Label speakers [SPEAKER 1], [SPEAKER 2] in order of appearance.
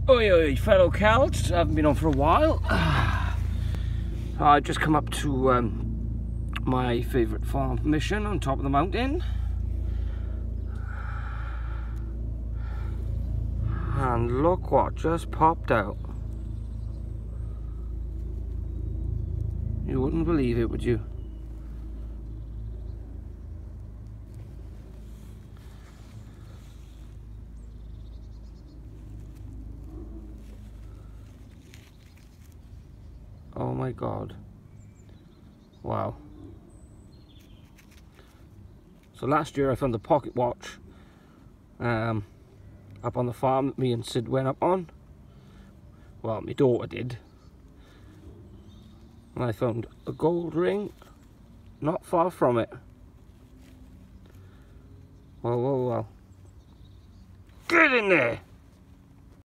[SPEAKER 1] Oi oi fellow Celts, I haven't been on for a while. I've just come up to my favourite farm mission on top of the mountain. And look what just popped out. You wouldn't believe it, would you? Oh my god. Wow. So last year I found the pocket watch up on the farm that me and Sid went up on. Well, my daughter did. And I found a gold ring not far from it. Whoa, whoa, whoa. Get in there!